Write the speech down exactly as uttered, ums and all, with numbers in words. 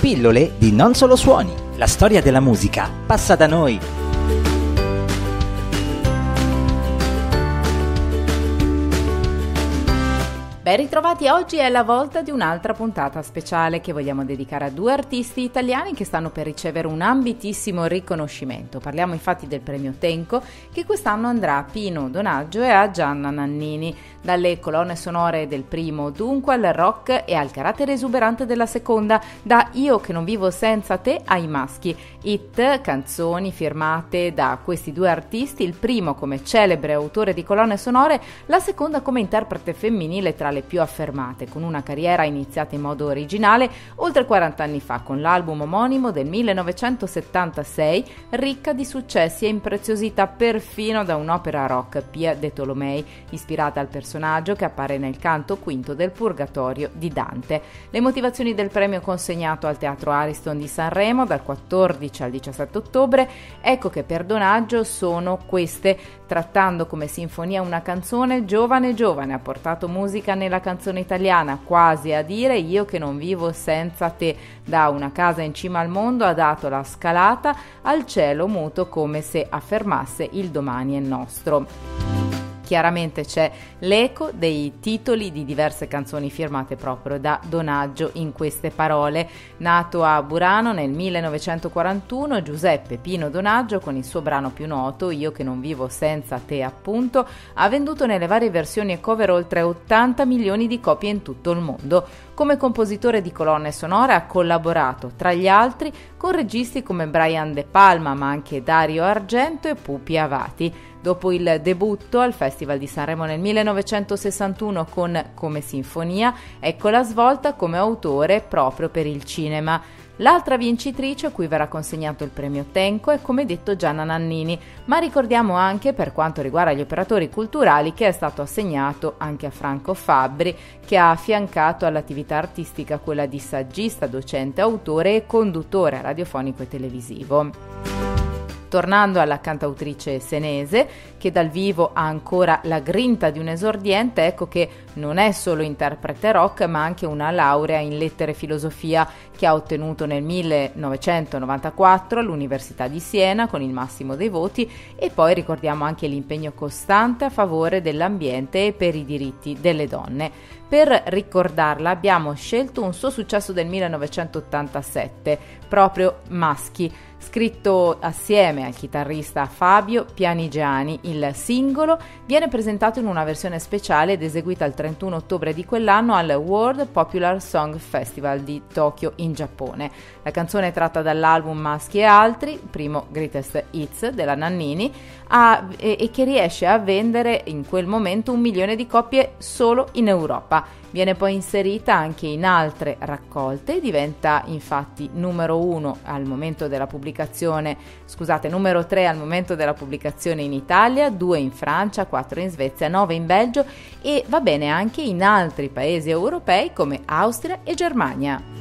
Pillole di Non Solo Suoni. La storia della musica passa da noi. Ben ritrovati, oggi è la volta di un'altra puntata speciale che vogliamo dedicare a due artisti italiani che stanno per ricevere un ambitissimo riconoscimento. Parliamo infatti del premio Tenco, che quest'anno andrà a Pino Donaggio e a Gianna Nannini. Dalle colonne sonore del primo dunque al rock e al carattere esuberante della seconda, da Io che non vivo senza te ai maschi. Hit, canzoni firmate da questi due artisti, il primo come celebre autore di colonne sonore, la seconda come interprete femminile tra le più affermate, con una carriera iniziata in modo originale oltre quaranta anni fa con l'album omonimo del millenovecentosettantasei, ricca di successi e impreziosita perfino da un'opera rock, Pia de Tolomei, ispirata al personaggio che appare nel canto quinto del Purgatorio di Dante. Le motivazioni del premio consegnato al Teatro Ariston di Sanremo dal quattordici al diciassette ottobre, ecco che per Donaggio sono queste: trattando come sinfonia una canzone, giovane giovane ha portato musica nella canzone italiana, quasi a dire io che non vivo senza te. Da una casa in cima al mondo ha dato la scalata al cielo muto come se affermasse il domani è nostro. Chiaramente c'è l'eco dei titoli di diverse canzoni firmate proprio da Donaggio in queste parole. Nato a Burano nel millenovecentoquarantuno, Giuseppe Pino Donaggio, con il suo brano più noto, Io che non vivo senza te appunto, ha venduto nelle varie versioni e cover oltre ottanta milioni di copie in tutto il mondo. Come compositore di colonne sonore ha collaborato, tra gli altri, con registi come Brian De Palma, ma anche Dario Argento e Pupi Avati. Dopo il debutto al Festival di Sanremo nel millenovecentosessantuno con Come Sinfonia, ecco la svolta come autore proprio per il cinema. L'altra vincitrice a cui verrà consegnato il premio Tenco è, come detto, Gianna Nannini, ma ricordiamo anche, per quanto riguarda gli operatori culturali, che è stato assegnato anche a Franco Fabbri, che ha affiancato all'attività artistica quella di saggista, docente, autore e conduttore radiofonico e televisivo. Tornando alla cantautrice senese, che dal vivo ha ancora la grinta di un esordiente, ecco che non è solo interprete rock, ma anche una laurea in lettere e filosofia che ha ottenuto nel millenovecentonovantaquattro all'Università di Siena con il massimo dei voti, e poi ricordiamo anche l'impegno costante a favore dell'ambiente e per i diritti delle donne. Per ricordarla abbiamo scelto un suo successo del millenovecentottantasette, proprio Maschi, scritto assieme al chitarrista Fabio Pianigiani. Il singolo viene presentato in una versione speciale ed eseguita il trentuno ottobre di quell'anno al World Popular Song Festival di Tokyo in Giappone. La canzone è tratta dall'album Maschi e altri, primo Greatest Hits della Nannini, a, e, e che riesce a vendere in quel momento un milione di copie solo in Europa. Viene poi inserita anche in altre raccolte e diventa infatti numero uno al momento della pubblicazione, scusate, numero tre al momento della pubblicazione in Italia, due in Francia, quattro in Svezia, nove in Belgio e va bene anche in altri paesi europei come Austria e Germania.